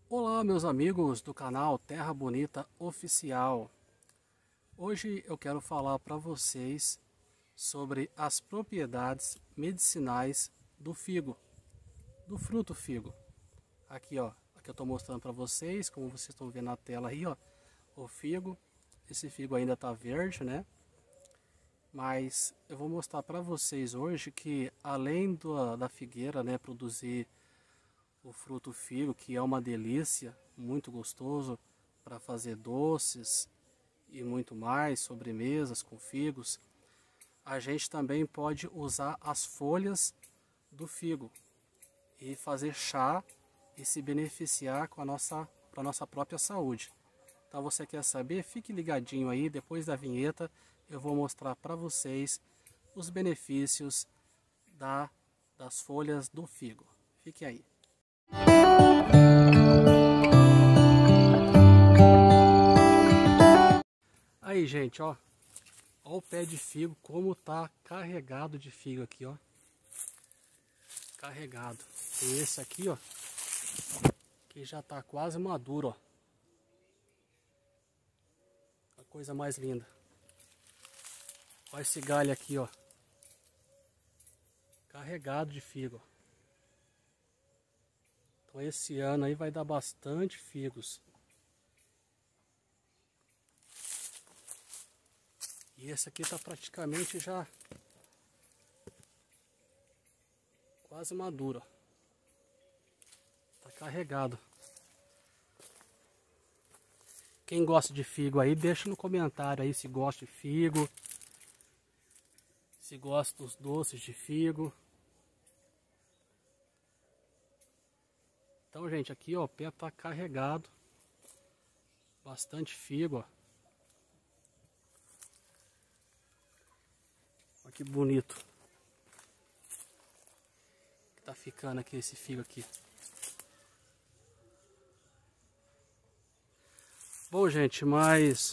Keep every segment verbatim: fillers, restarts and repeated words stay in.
Olá, meus amigos do canal Terra Bonita Oficial. Hoje eu quero falar para vocês sobre as propriedades medicinais do figo, do fruto figo. Aqui, ó, aqui eu estou mostrando para vocês, como vocês estão vendo na tela aí, ó, o figo. Esse figo ainda está verde, né? Mas eu vou mostrar para vocês hoje que além do, da figueira, né, produzir o fruto figo, que é uma delícia, muito gostoso para fazer doces e muito mais, sobremesas com figos, a gente também pode usar as folhas do figo e fazer chá e se beneficiar com a nossa, para a nossa própria saúde. Então você quer saber? Fique ligadinho aí, depois da vinheta eu vou mostrar para vocês os benefícios da, das folhas do figo. Fique aí. Aí, gente, ó, ó o pé de figo, como tá carregado de figo aqui, ó, carregado. E esse aqui, ó, que já tá quase maduro, ó, a coisa mais linda. Olha esse galho aqui, ó, carregado de figo. Então esse ano aí vai dar bastante figos. E esse aqui tá praticamente já quase maduro. Tá carregado. Quem gosta de figo aí, deixa no comentário aí se gosta de figo. Se gosta dos doces de figo. Então, gente, aqui ó, o pé tá carregado. Bastante figo, ó. Olha que bonito que tá ficando aqui esse figo aqui. Bom, gente, mas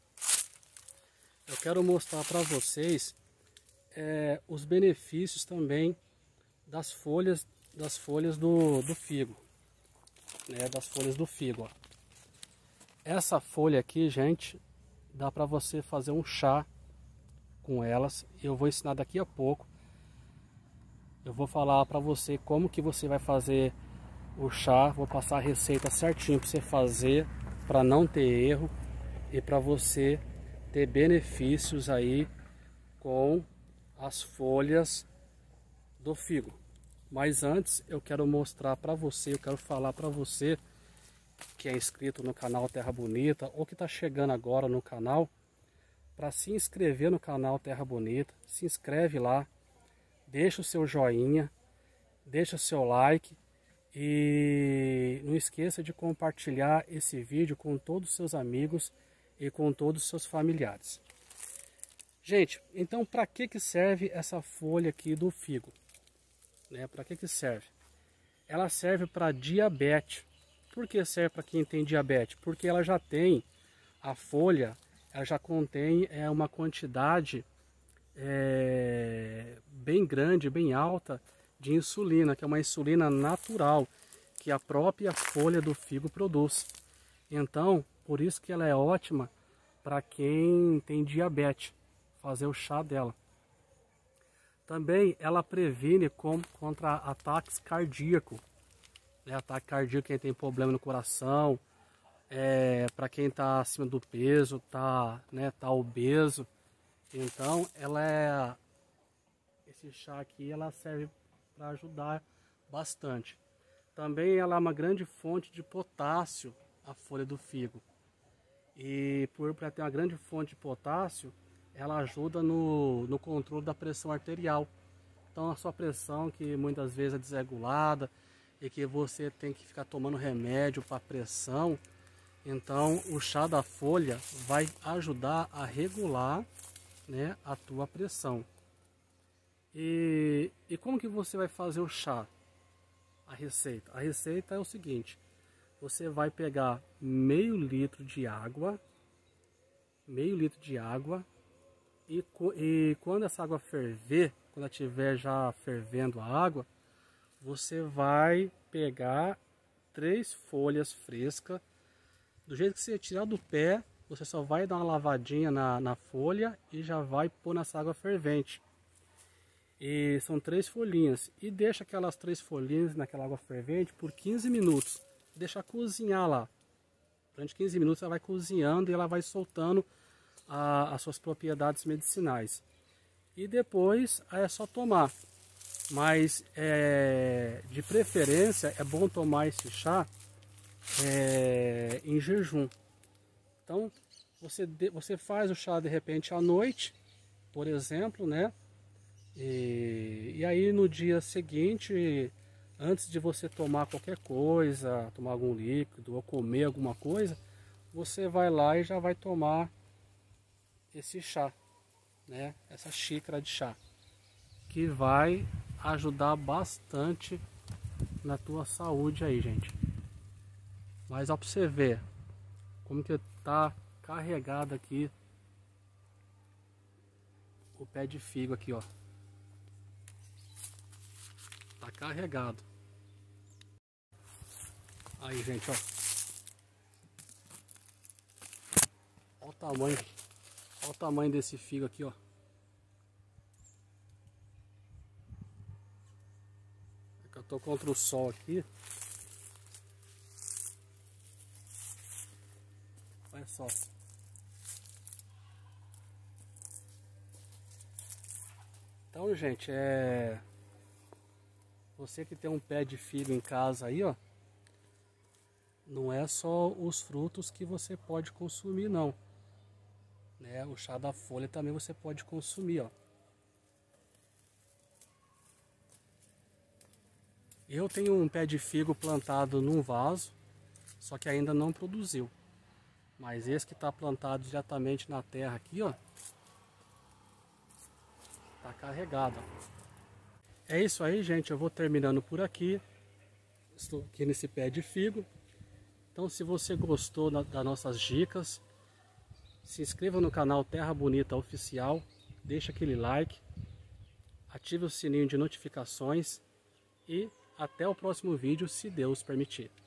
eu quero mostrar para vocês é, os benefícios também das folhas, das folhas do, do figo. Né, das folhas do figo, ó. Essa folha aqui, gente, dá para você fazer um chá com elas. Eu vou ensinar daqui a pouco. Eu vou falar para você como que você vai fazer o chá. Vou passar a receita certinho para você fazer, para não ter erro e para você ter benefícios aí com as folhas do figo. Mas antes eu quero mostrar para você, eu quero falar para você que é inscrito no canal Terra Bonita ou que está chegando agora no canal, para se inscrever no canal Terra Bonita. Se inscreve lá, deixa o seu joinha, deixa o seu like e não esqueça de compartilhar esse vídeo com todos os seus amigos e com todos os seus familiares. Gente, então para que que serve essa folha aqui do figo? Né, para que que serve? Ela serve para diabetes. Por que serve para quem tem diabetes? Porque ela já tem, a folha, ela já contém é, uma quantidade é, bem grande, bem alta de insulina, que é uma insulina natural, que a própria folha do figo produz. Então, por isso que ela é ótima para quem tem diabetes, fazer o chá dela. Também ela previne com, contra ataques cardíacos. Né? Ataque cardíaco, quem tem problema no coração, é, para quem está acima do peso, está né, tá obeso. Então, ela é, esse chá aqui ela serve para ajudar bastante. Também ela é uma grande fonte de potássio, a folha do figo. E por ela ter uma grande fonte de potássio, ela ajuda no, no controle da pressão arterial. Então a sua pressão, que muitas vezes é desregulada e que você tem que ficar tomando remédio para pressão, então o chá da folha vai ajudar a regular, né, a tua pressão. E, e como que você vai fazer o chá? A receita. A receita é o seguinte: você vai pegar meio litro de água, meio litro de água, E, e quando essa água ferver, quando ela estiver já fervendo a água, você vai pegar três folhas frescas. Do jeito que você tirar do pé, você só vai dar uma lavadinha na, na folha e já vai pôr nessa água fervente. E são três folhinhas. E deixa aquelas três folhinhas naquela água fervente por quinze minutos. Deixa cozinhar lá. Durante quinze minutos ela vai cozinhando e ela vai soltando a, as suas propriedades medicinais. E depois aí é só tomar. Mas é, de preferência é bom tomar esse chá é, em jejum. Então você, você faz o chá de repente à noite, por exemplo, né? E, e aí no dia seguinte, antes de você tomar qualquer coisa, tomar algum líquido ou comer alguma coisa, você vai lá e já vai tomar esse chá, né? Essa xícara de chá, que vai ajudar bastante na tua saúde aí, gente. Mas ó, pra você ver como que tá carregado aqui o pé de figo aqui, ó. Tá carregado. Aí, gente, ó. Olha o tamanho. Olha o tamanho desse figo aqui, ó. É que eu tô contra o sol aqui. Olha só. Então, gente, é... Você que tem um pé de figo em casa aí, ó. Não é só os frutos que você pode consumir, não. Né? O chá da folha também você pode consumir, ó. Eu tenho um pé de figo plantado num vaso, só que ainda não produziu. Mas esse que está plantado diretamente na terra aqui, ó, tá carregado, ó. É isso aí, gente. Eu vou terminando por aqui. Estou aqui nesse pé de figo. Então, se você gostou das nossas dicas, se inscreva no canal Terra Bonita Oficial, deixa aquele like, ative o sininho de notificações e até o próximo vídeo, se Deus permitir.